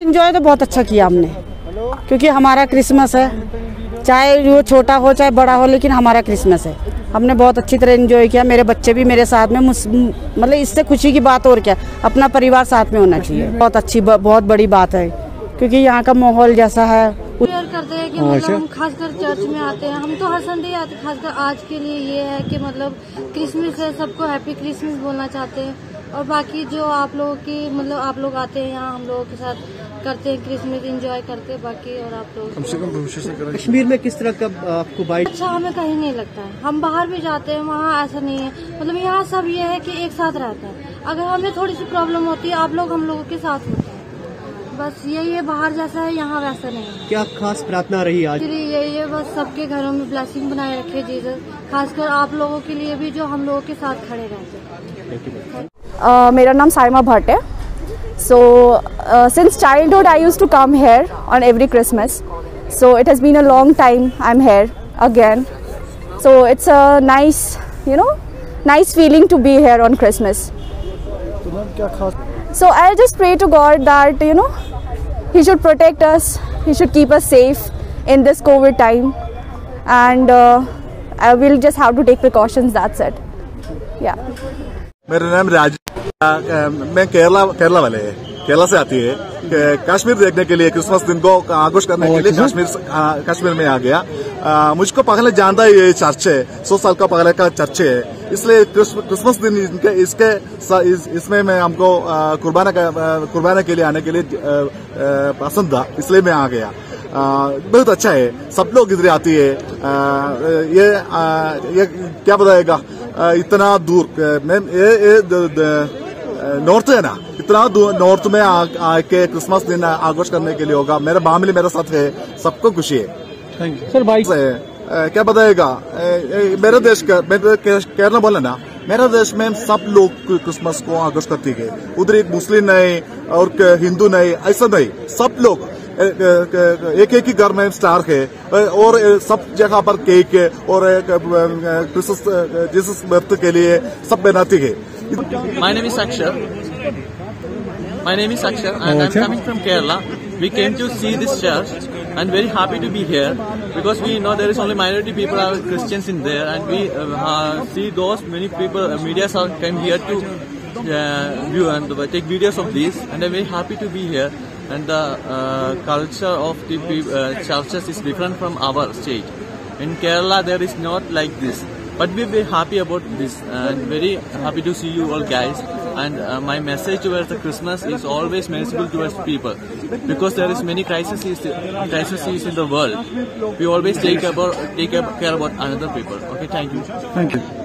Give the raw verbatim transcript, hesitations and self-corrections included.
Enjoy तो बहुत अच्छा किया हमने, क्योंकि हमारा क्रिसमस है, चाहे वो छोटा हो चाहे बड़ा हो, लेकिन हमारा क्रिसमस है। हमने बहुत अच्छी तरह एंजॉय किया, मेरे बच्चे भी मेरे साथ में, मतलब इससे खुशी की बात और क्या, अपना परिवार साथ में होना चाहिए। बहुत अच्छी बहुत बड़ी बात है, क्योंकि यहाँ का माहौल जैसा है। करते हैं कि मतलब हम खासकर चर्च में आते हैं, हम तो हर संडे आते हैं। खासकर आज के लिए ये है कि मतलब क्रिसमस है, सबको हैप्पी क्रिसमस बोलना चाहते हैं। और बाकी जो आप लोगों की मतलब आप लोग आते हैं यहाँ, हम लोगों के साथ करते हैं क्रिसमस, एंजॉय करते हैं। बाकी और आप लोग कम से कम भविष्य से कश्मीर में किस तरह का आपको बाइट? अच्छा हमें कहीं नहीं लगता है, हम बाहर भी जाते हैं, वहाँ ऐसा नहीं है। मतलब यहाँ सब ये है कि एक साथ रहता है। अगर हमें थोड़ी सी प्रॉब्लम होती है, आप लोग हम लोगों के साथ होते हैं, बस यही है। बाहर जैसा है यहाँ वैसा नहीं है। क्या खास प्रार्थना रही आज? यही है, बस सबके घरों में ब्लेसिंग बनाए रखे जीसस, खासकर आप लोगों के लिए भी जो हम लोगों के साथ खड़े रहते हैं। Uh, मेरा नाम साइमा भट्ट है। So since childhood I used to come here on every Christmas, so it has been a long time I am here again, so it's a nice you know nice feeling to be here on Christmas. So I just pray to God that you know He should protect us, He should keep us safe in this COVID time, and uh, I will just have to take precautions. That's it. Yeah. मेरा नाम राज, मैं केरला केरला वाले है, केरला से आती है। कश्मीर देखने के लिए क्रिसमस दिन को आगोश करने के लिए कश्मीर कश्मीर में आ गया। आ, मुझको पहले जानता है ये चर्च है, सौ साल का पहले का चर्च है, इसलिए क्रिसमस दिन इनके इसके इस, इसमें मैं हमको कुर्बाना कुर्बाना के लिए आने के लिए पसंद था, इसलिए मैं आ गया। आ, बहुत अच्छा है, सब लोग इधर आती है। आ, ये आ, ये क्या बताएगा, इतना दूर मैं ये, ये नॉर्थ है ना, इतना नॉर्थ में आके क्रिसमस दिन आगोश करने के लिए होगा। मेरा फैमिली मेरे साथ है, सबको खुशी है। Thank you sir. भाई क्या बताएगा, मेरे देश का केरला बोला ना, मेरे देश में सब लोग क्रिसमस को आगोश करती है। उधर एक मुस्लिम नहीं और हिंदू नहीं, ऐसा नहीं, सब लोग एक एक ही घर में स्टार है और सब जगह पर केक है और क्रिसमस जीसस बर्थ के लिए सब बनाती है। My name is Akshar. My name is Akshar and I'm coming from Kerala. We came to see this church and very happy to be here because we know there is only minority people are Christians in there, and we uh, see those many people, uh, media are came here to uh, view and uh, take videos of this, and I'm very happy to be here. And the uh, culture of the uh, churches is different from our state. In Kerala there is not like this, but we're very happy about this and very happy to see you all guys. And uh, my message towards the Christmas is always merciful towards people, because there is many crises crises in the world. We always take about take care about another people. Okay, thank you. Thank you.